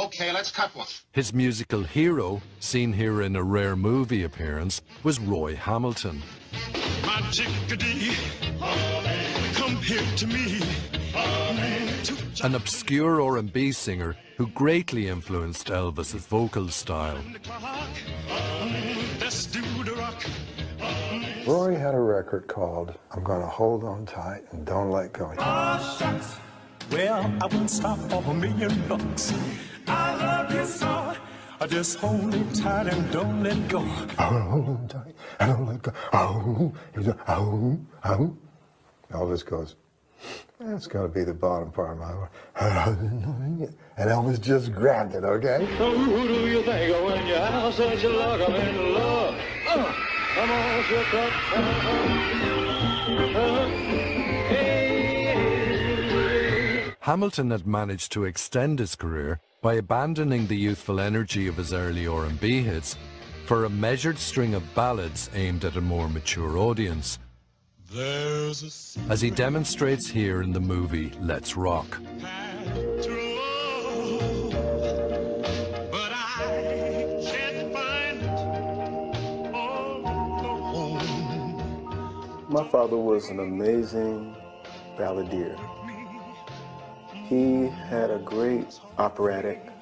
Okay, let's cut one. His musical hero, seen here in a rare movie appearance, was Roy Hamilton. My chickadee, come here to me. An obscure R&B singer who greatly influenced Elvis's vocal style. Roy had a record called I'm Gonna Hold On Tight and Don't Let Go. Oh, shucks. Well, I won't stop for $1,000,000. I love you so. I just hold it tight and don't let go. Hold on tight and don't let go. Oh, he goes, oh, oh. Elvis goes, that's got to be the bottom part of my voice. And Elvis just grabbed it, okay? So who do you think of when you have such a luck? I'm in love. Come on, shook up. Hamilton had managed to extend his career by abandoning the youthful energy of his early R&B hits for a measured string of ballads aimed at a more mature audience, as he demonstrates here in the movie Let's Rock. My father was an amazing balladeer. He had a great operatic